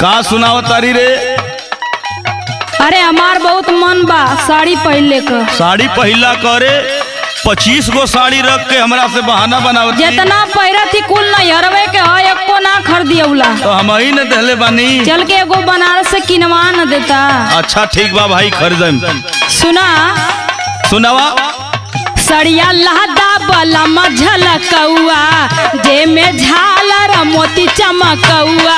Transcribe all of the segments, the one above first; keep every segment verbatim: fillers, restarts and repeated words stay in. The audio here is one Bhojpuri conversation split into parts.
का सुनाव तारी रे? अरे हमार बहुत मन बा साड़ी पहनले का। साड़ी पहला करे पच्चीस गो साड़ी रख के हमरा से बहाना बनावत। जितना पैरा थी कुल नहीं हरवे के है, एको ना खरीदियौला तो हम ही न देले बानी। चल के एगो बनारस से किनवा न देता। अच्छा ठीक बा भाई खरीदम। सुना सुनावा। सड़िया लहदा बलम झलकऊवा जे में झालर मोती चमकऊवा।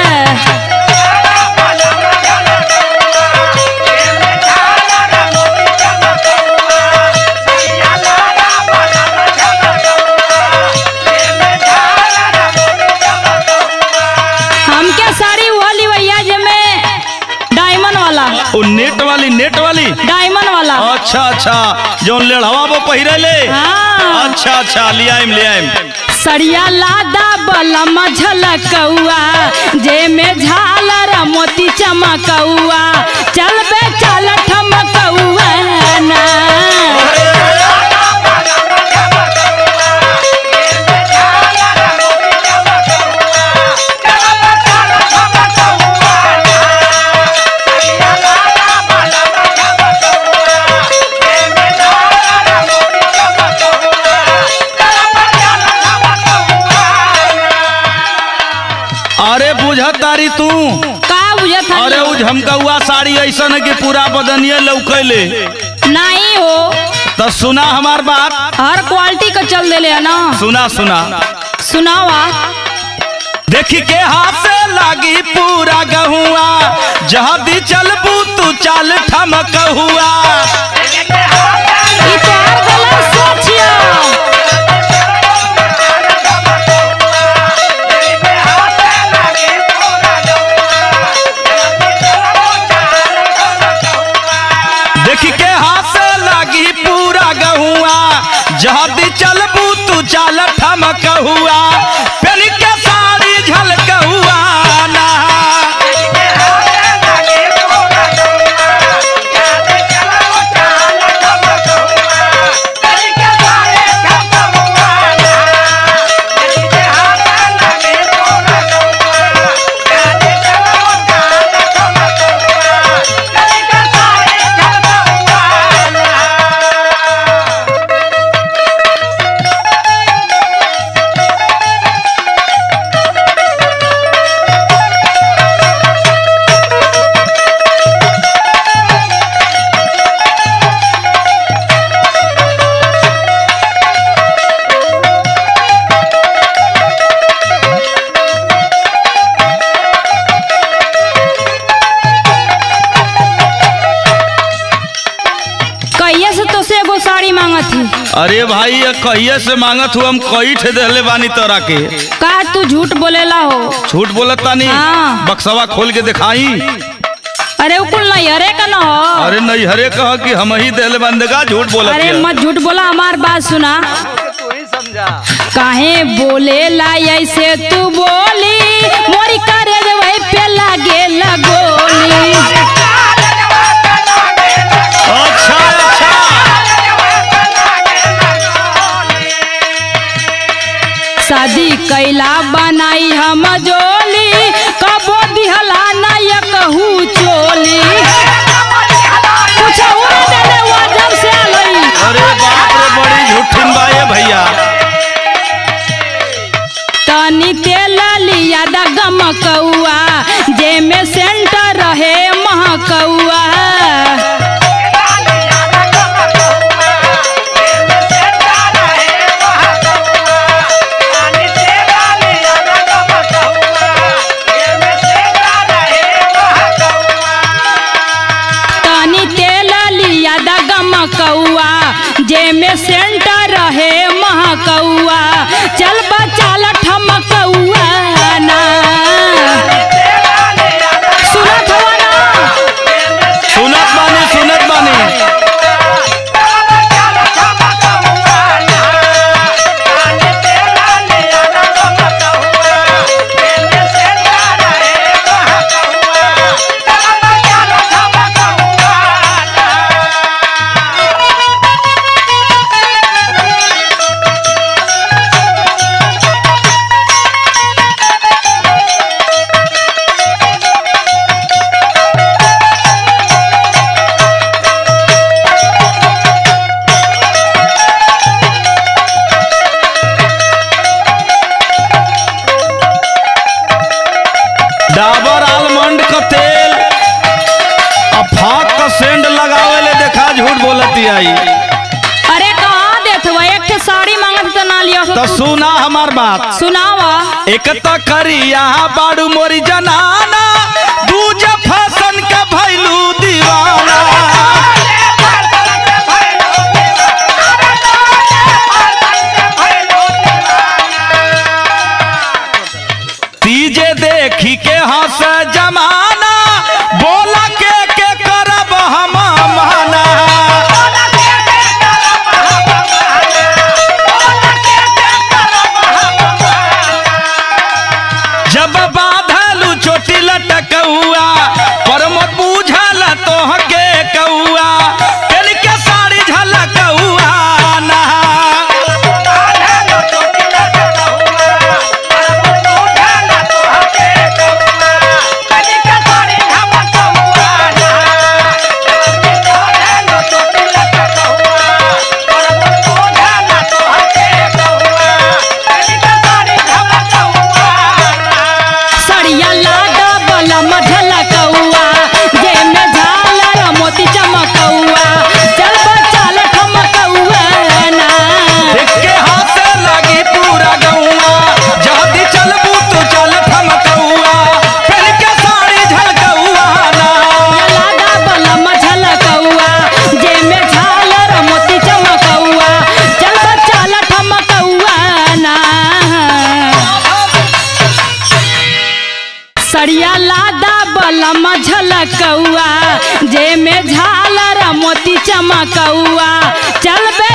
हम क्या साड़ी वाली भैया जे में डायमंड वाला। ओ नेट वाली नेट वाली डायमंड वाला। अच्छा अच्छा जो लेढ़वा वो पहिरे ले। हाँ। अच्छा अच्छा ले आइम ले आइम। सड़िया लादा बलम झलकऊआ जे में झालर मोती चमकऊआ। चल बे चल ठमकऊआ ना। अरे बुझा तारी तू का बुझत? अरे उ झमकौआ साड़ी ऐसा है कि पूरा बदनिया लौकैले नहीं हो। तो सुना हमार बात। हर क्वालिटी का चल देले है ना। सुना सुना सुनावा। देखी के हाथ से लागी पूरा गहुआ जहाँ भी चलबू तू चाल ठमक हुआ। ई तोहर गलत सोचियो। देखी के हाथ से लागी पूरा गहुआ जहाँ भी चलबू तू चाल ठमक हुआ। पेन के साड़ी झलक हुआ ना। अरे भाई ये कहिए से मांगत हूँ हम कई ठे देले बानी तोरा के। का तू झूठ बोलेला हो? झूठ बोलत तानी। हाँ। बक्सवा खोल के दिखाई। अरे कुल नहीं हरे का ना हो। अरे नहीं हरे कह कि हम ही देले बंदेगा झूठ बोलत। अरे मत झूठ बोला, हमार बात सुना। तू ही समझा काहे बोलेला ऐसे तू बोली मोरी करे वही पे लागे लगोली। अच्छा अच्छा शादी कैला बनाई हम जोली कबो दिहला ना ये कहू चोली। कुछ उड़े देले वो जब से आलई। अरे बाप रे बड़ी झूठिन बा ये भैया। तनी तेल लिया दा गमकौआ जे में सेंटर रहे महकौआ। जे में सेंटर रहे महकौआ। चल बचाल ठमकौआ ना। सुनत हो ना? सुनत बानी सुनत बानी। दियाई। अरे कहाँ देत हुआ एक ठे साड़ी मांगत तो ना लिया तो सुना हमार बात सुनावा। एक तो करिया बाड़ू मोरी जनाना दूजा फैशन का भैलू दीवाना। तीजे देखी के हंस जमाना बोला के के करब हम माना। जब बाधलू चोटी लटकौआ प्रमोद बुझल तोहके कौआ केन के साड़ी झलकौआ ना। सड़िया लादा बलम झलकौआ जे में झालर मोती चमकौआ चल बचाल ठमकौआ ना। देख के हाथ लगी पूरा गौआ जल्दी चलबू तू चल ठमकौआ पहन के साड़ी झलकौआ ना। लादा बलम झलकौआ जे में झालर मोती चमकौआ चल बचाल ठमकौआ ना। सड़िया लादा बलम झलकौआ जे में झालर मोती चमकौआ चल बे